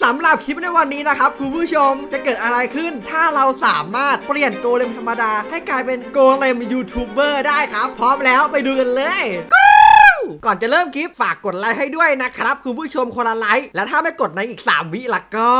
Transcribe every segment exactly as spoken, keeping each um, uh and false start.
สำหรับคลิปในวันนี้นะครับคุณผู้ชมจะเกิดอะไรขึ้นถ้าเราสามารถเปลี่ยนโกเลมธรรมดาให้กลายเป็นโกเลมยูทูบเบอร์ได้ครับพร้อมแล้วไปดูกันเลยก่อนจะเริ่มคลิปฝากกดไลค์ให้ด้วยนะครับคุณผู้ชมคนละไลค์และถ้าไม่กดในอีกสามวิละก็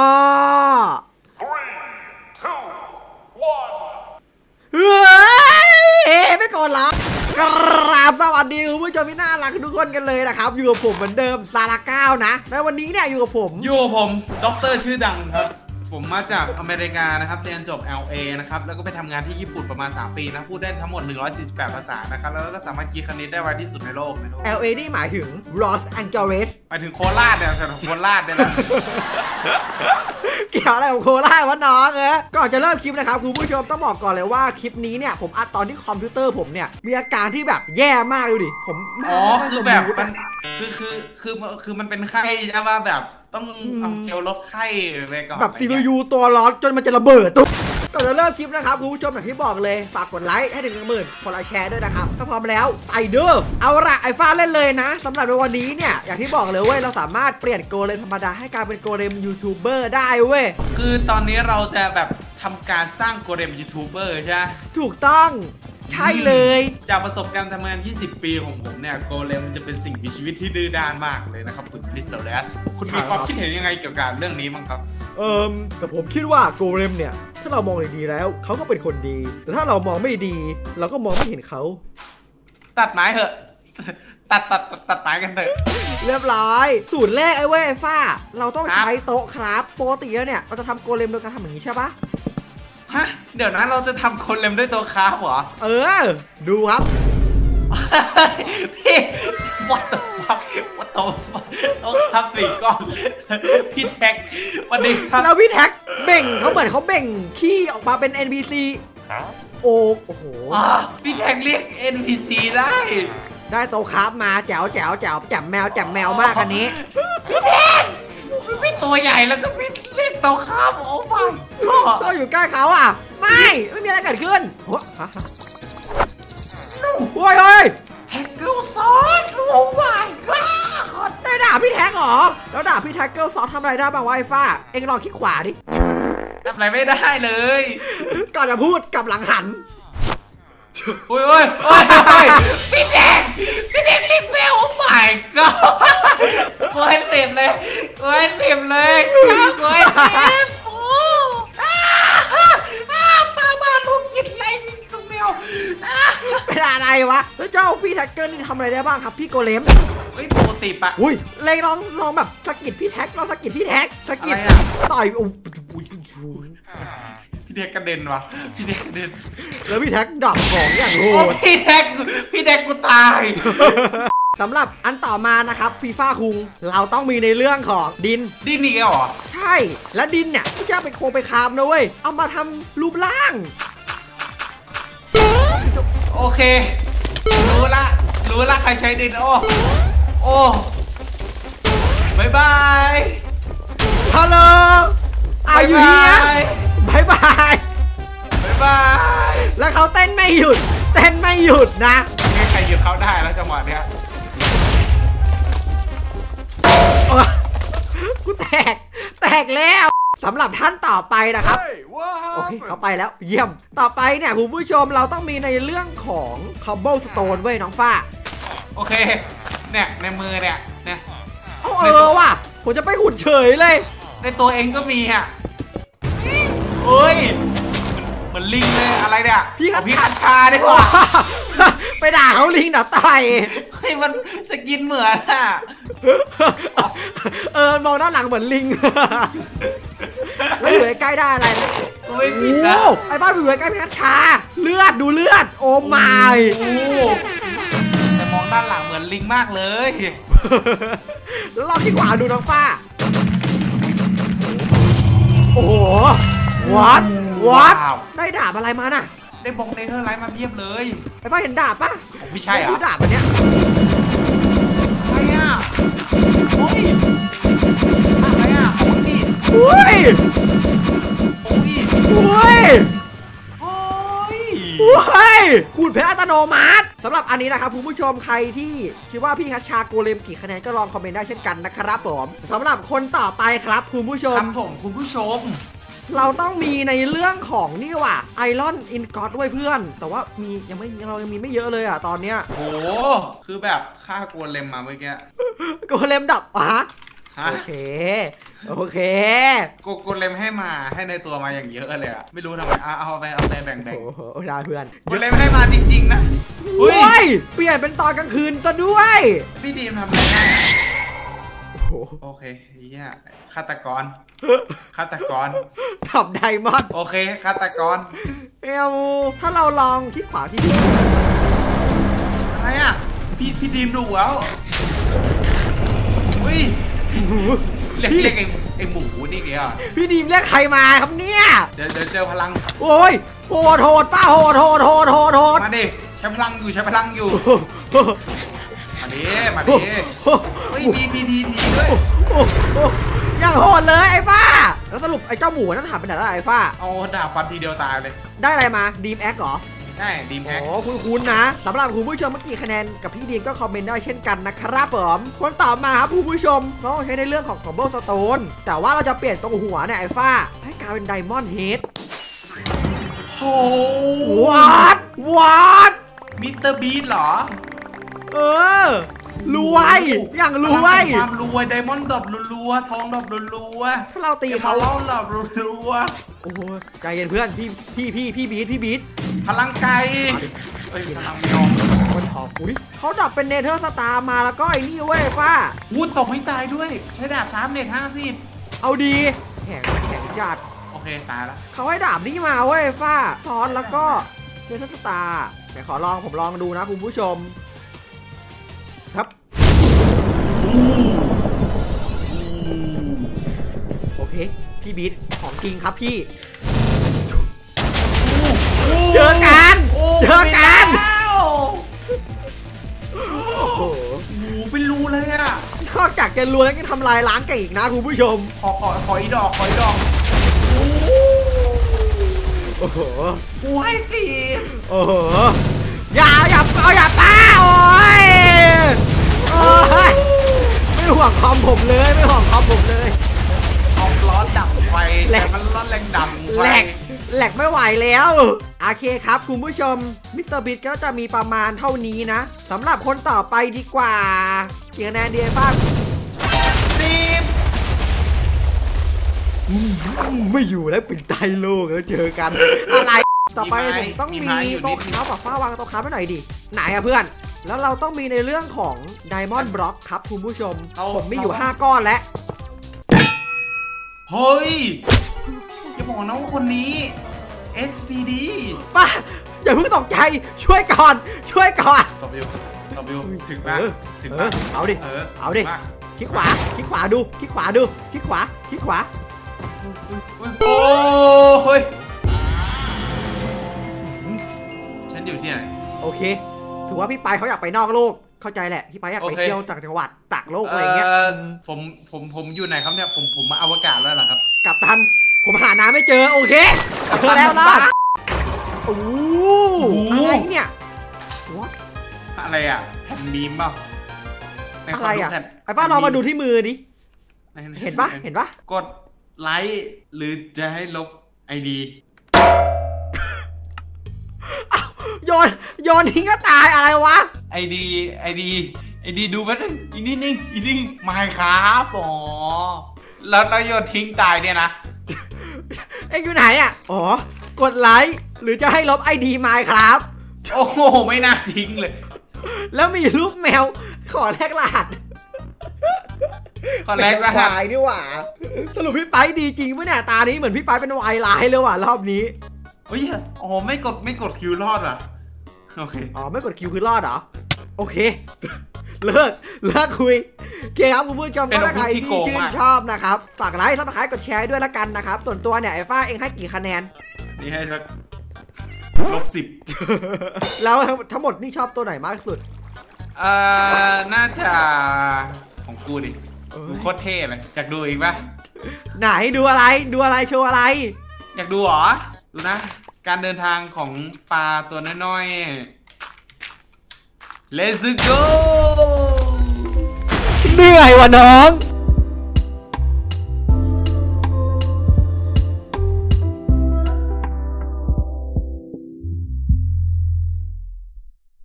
เฮ้ยไม่กดหรอกราบสวัสดีคุณผู้ชมที่น่ารักทุกคนกันเลยนะครับอยู่กับผมเหมือนเดิมซาร่าเก้านะในวันนี้เนี่ยอยู่กับผมอยู่กับผมด็อกเตอร์ชื่อดังครับผมมาจากอเมริกานะครับเรียนจบ แอล เอ นะครับแล้วก็ไปทำงานที่ญี่ปุ่นประมาณสามปีนะพูดได้ทั้งหมดหนึ่งร้อยสี่สิบแปดภาษานะครับแล้วก็สามารถคิดคณิตได้ไวที่สุดในโลกในโลกแอล เอ นี่หมายถึง Los Angeles ไปถึงโคราชเนี่ยแต่โคราชเนี่ยนะเกี่ยวอะไรกับโคราชวะน้องเอ้ยก่อนจะเริ่มคลิปนะครับคุณผู้ชมต้องบอกก่อนเลยว่าคลิปนี้เนี่ยผมอัดตอนที่คอมพิวเตอร์ผมเนี่ยมีอาการที่แบบแย่มากดูดิผมอ๋อคือแบบมันคือคือคือคือมันเป็นไข้ใช่ป่ะแบบต้องเอาเจลลดไข้ไปก่อนแบบ ซี พี ยู ตัวร้อนจนมันจะระเบิดตุ๊บก่อนจะเริ่มคลิปนะครับคุณผู้ชมอย่างที่บอกเลยฝากกดไลค์ให้ถึงหนึ่งหมื่นคนละแชร์ด้วยนะครับถ้าพร้อมแล้วไปเด้อเอาละไอ้ฟ้าเล่นเลยนะสำหรับในวันนี้เนี่ยอย่างที่บอกเลยเว้ยเราสามารถเปลี่ยนโกเลมธรรมดาให้กลายเป็นโกเลมยูทูบเบอร์ได้เว้ยคือตอนนี้เราจะแบบทำการสร้างโกเลมยูทูบเบอร์ใช่ไหมถูกต้องใช่เลยจากประสบการณ์ทำงานยี่สิบปีของผมเนี่ยโกเลมจะเป็นสิ่งมีชีวิตที่ดื้อด้านมากเลยนะครับคุณมิสเตอร์เดสคุณมีความคิดเห็นยังไงเกี่ยวกับเรื่องนี้บ้างครับเอ่อแต่ผมคิดว่าโกเลมเนี่ยถ้าเรามองดีๆแล้วเขาก็เป็นคนดีแต่ถ้าเรามองไม่ดีเราก็มองไม่เห็นเขาตัดไม้เหอะตัดตัดตัดไม้กันเถอะเรียบร้อยสูตรแรกไอ้เว้ยฟ้าเราต้องใช้โต๊ะครับปกติแล้วเนี่ยเราจะทำโกเลมโดยการทำอย่างนี้ใช่ปะฮะเดี๋ยวนะเราจะทำโกเลมด้วยตัวคราฟเหรอเออดูครับพี่วัดตัวฟักวัดตัวฟักต้องทำสี่ก้อนพี่แท็กวันนี้ครับแล้วพี่แท็กเบ่งเขาเหมือนเขาเบ่งขี้ออกมาเป็น เอ็น พี ซี โอ้โอ้โหพี่แท็กเรียก เอ็น พี ซี ได้ได้โตคราฟมาแจ๋วแจ๋วแจ๋วแจ๋มแมวแจ๋มแมวมากอันนี้พี่แท็กพี่ตัวใหญ่แล้วก็พี่เรียกโตคราฟโอ้ไม่ก็อยู่ใกล้เขาอ่ะไม่ไม่มีอะไรเกิดขึ้นโอ้ยเฮ้ยแท็กเกิลซอสโอ้ไม่ก็ได้ด่าพี่แท็กเหรอแล้วด่าพี่แท็กเกิลซอสทำอะไรได้บ้างวะไอ้ฟ้าเอ็งลองคลิกขวาดิทำอะไรไม่ได้เลยก่อนจะพูดกับหลังหันโอ้ยโอ้ยโอ้ยพี่แท็กพี่แท็กรีบเบลโอ้ไม่ก็กูให้เต็มเลยกูให้เต็มเลยกูให้เต็มโอ้ปลาบ้าลูกกินอะไรนี่ตัวแมวเป็นอะไรวะแล้วเจ้าพี่แท็กเกอร์นี่ทำอะไรได้บ้างครับพี่โกเลมเฮ้ยปกติปะอุ้ยเลยลองลองแบบสกิดพี่แท็กลองสกิดพี่แท็กสกิดต่อยอุ้ยพี่แท็กกระเด็นวะพี่แท็กกระเด็นแล้วพี่แท็กดับของอย่างโหดพี่แท็กพี่แท็กกูตายสำหรับอันต่อมานะครับฟีฟ่าคุงเราต้องมีในเรื่องของดินดินนี่เหรอใช่แล้วดินเนี่ยที่จะไปโคไปคามนะเว้ยเอามาทำรูปร่างโอเครู้ละรู้ละใครใช้ดินโอ้โอ้บายบายฮัลโหลอายุเฮียบายบายบายบายแล้วเขาเต้นไม่หยุดเต้นไม่หยุดนะไม่ใครหยุดเขาได้แล้วจังหวะเนี้ยกูแตกแตกแล้วสำหรับท่านต่อไปนะครับโอเคเขาไปแล้วเยี่ยมต่อไปเนี่ยคุณผู้ชมเราต้องมีในเรื่องของคอมโบสโตนเว้ยน้องฟ้าโอเคเนี่ยในมือเนี่ยเนี่ยเออว่ะผมจะไปขุดเฉยเลยในตัวเองก็มีอ่ะเฮ้ยเหมือนลิงเลยอะไรเนี่ยพี่พี่คัชชาได้ป่ะไปด่าเขาลิงด่าไต่เฮ้ยมันสกินเหมือนอ่ะเออมองด้านหลังเหมือนลิงแล้วอยู่ใกล้ได้อะไรไม่ผิดนะไอ้บ้าอยู่ใกล้พี่คัชชาเลือดดูเลือดโอ้ไม่แต่มองด้านหลังเหมือนลิงมากเลยแล้วลองที่ขวาดูน้องฟ้าโอ้โหวัดวัดได้ดาบอะไรมาน่ะได้บล็อกเนเธอร์ไลท์มาเพียบเลยไอ้ป้าเห็นดาบปะไม่ใช่เหรอดาบอันเนี้ยอะไรอ่ะโอ้ยอะไรอ่ะโอ้ยโอ้ยโอ้ยโอ้ยโอ้ยขูดเพชรอัตโนมัติสำหรับอันนี้นะครับคุณผู้ชมใครที่คิดว่าพี่คัชชาโกเลมกี่คะแนนก็ลองคอมเมนต์ได้เช่นกันนะครับผมสำหรับคนต่อไปครับคุณผู้ชมครับผมคุณผู้ชมเราต้องมีในเรื่องของนี่ว่ะไอรอนอินกอตด้วยเพื่อนแต่ว่ามียังไม่เรายังมีไม่เยอะเลยอ่ะตอนเนี้ยโอ้คือแบบฆ่าโกเลมมาเมื่อกี้โกเลมดับอ่ะโอเคโอเคโกโกเลมให้มาให้ในตัวมาอย่างเยอะเลยอะไม่รู้ทำไมเอาเอาไปเอาไปแบ่งแบ่งโอ้ได้เพื่อนโกเลมให้มาจริงๆนะเฮ้ยเปลี่ยนเป็นตอนกลางคืนซะด้วยพี่ดีมทำอะไรได้โอเคเฮียฆาตกรฆาตกรขับไดมอนด์โอเคฆาตกรเอลถ้าเราลองที่ขวาที่ดีอะไรอ่ะพี่พี่ดีมดูแล้วอุ้ยเรียกเรียกไอ้ไอ้หมูนี่เดียวพี่ดีมเรียกใครมาครับเนี่ยเดี๋ยวเดี๋ยวเจอพลังโอ้ยโหดโหดป้าโหดโหดโหดโหดโหดมาดิใช้พลังอยู่ใช้พลังอยู่มาดิมาดิเฮ้ยดีดีดีดีด้วยอย่างโหดเลยไอ้ป้าแล้วสรุปไอ้เจ้าหมูนั่นหายไปไหนแล้วไอ้ป้าเอาดาบฟันทีเดียวตายเลยได้อะไรมาดีมแอคเหรอใช่ดีมแอคโอ้คุณคุณนะสำหรับคุณผู้ชมเมื่อกี้คะแนนกับพี่ดีมก็คอมเมนต์ได้เช่นกันนะครับผมคนต่อมาครับคุณผู้ชมเราใช้ในเรื่องของคอมโบสโตนแต่ว่าเราจะเปลี่ยนตรงหัวเนี่ยไอ้ฟ้าให้กลายเป็นไดมอนด์เฮดโอ้วัดวัดมิสเตอร์บีทเหรอเออรวยอย่างรวยความรวยไดมอนด์ดอบรัวทองดอบรัวถ้าเราตีเขาเล่าดอบรัวโอ้ใจเย็นเพื่อนพี่พี่พี่พี่บีทพี่บีทพลังไก่เฮ้ยพลังไม่ยอมคนขออุ้ยเขาดับเป็นเนเธอร์สตาร์มาแล้วก็ไอ้นี่เว้ยป้าวูดตกไม่ตายด้วยใช้ดาบชาร์ปเน็ตห้าสิบเอาดีแข็งแข็งจัดโอเคตายแล้วเขาให้ดาบนี่มาเว้ยฟ้าซ้อนแล้วก็เนเธอร์สตาร์แต่ขอลองผมลองดูนะคุณผู้ชมครับโอเคพี่บีทของจริงครับพี่เจอกันเจอกันโอ้โหเป็นรูเลยอะนอกจากจะรวยแล้วก็ทำลายล้างแกอีกนะคุณผู้ชมขอขอขออีดอกขออีดอกโอ้โหกูให้สิโอ้โหอย่าอย่าเอาอย่าป้าโอ้ยโอ้ยไม่ห่วงคอมผมเลยไม่ห่วงคอมผมเลยคอมร้อนดับไฟแต่มันร้อนแรงดับแหลกแหลกไม่ไหวแล้วโอเคครับคุณผู้ชมมิสเตอร์บิทก็จะมีประมาณเท่านี้นะสำหรับคนต่อไปดีกว่าเกียร์แนนเดียบ้างสิบไม่อยู่แล้วปิดไตโลกแล้วเจอกันอะไรต่อไปผมต้องมีโต๊ะค้าปะฟ้าวางโต๊ะค้าไว้หน่อยดิไหนอะเพื่อนแล้วเราต้องมีในเรื่องของไดมอนด์บล็อกครับคุณผู้ชมผมมีอยู่ห้าก้อนแล้วเฮ้ยอย่าบอกนะว่าคนนี้ เอส พี ดีป้าอย่าเพิ่งตกใจช่วยก่อนช่วยก่อนตบวิวตบวิวถึงไหมถึงไหมเอาดิเอาดิคลิกขวาคลิกขวาดูคลิกขวาดูคลิกขวาคลิกขวาโอ้เฮ้ยฉันอยู่ที่ไหนโอเคถือว่าพี่ไปเขาอยากไปนอกโลกเข้าใจแหละพี่ไปอยากไปเที่ยวจากจังหวัดต่างโลกอะไรเงี้ยผมผมผมอยู่ไหนครับเนี่ยผมผมมาอวกาศแล้วเหรอครับกัปตันผมหาน้ำไม่เจอโอเคเจอแล้วนะโอ้โหอะไรเนี่ยอะไรอ่ะแผ่นบีมเปล่าอะไรอ่ะไอ้ป้าเรามาดูที่มือดิเห็นปะเห็นปะกดไลค์หรือจะให้ลบไอดีโยนโยนทิ้งก็ตายอะไรวะไอดีไอดีไอดีดูแป๊บนึงอีนี่นิ่งอีนี่ไม่ครับอ๋อแล้วแล้วโยนทิ้งตายเนี่ยนะเอ็งอยู่ไหนอ่ะอ๋อกดไลค์หรือจะให้ลบไอดีมาครับโอ้โหไม่น่าทิ้งเลยแล้วมีรูปแมวขอแลกรหัสขอแลกรหัสดีกว่าสรุปพี่ไปดีจริงปะเนี่ยตานี้เหมือนพี่ไปเป็นวายไลน์เลยว่ะรอบนี้เฮ้ยอ๋อไม่กดไม่กดคิวรอดอ่ะโอเคอ๋อไม่กดคิวคือรอดเหรอโอเคเลิกเลิกคุยโอเคครับคุณผู้ชมก็ถ้าใครที่ชื่นชอบนะครับฝากไลค์ซับสไครต์กดแชร์ด้วยละกันนะครับส่วนตัวเนี่ยไอ้ฟ้าเองให้กี่คะแนนนี่ให้สักลบสิบแล้วทั้งหมดนี่ชอบตัวไหนมากสุดเอ่อน่าจะของกูดิดูโคตรเท่เลยอยากดูอีกปะไหนดูอะไรดูอะไรโชว์อะไรอยากดูหรอดูนะการเดินทางของปลาตัวน้อย Let's go เหนื่อยว่ะน้อง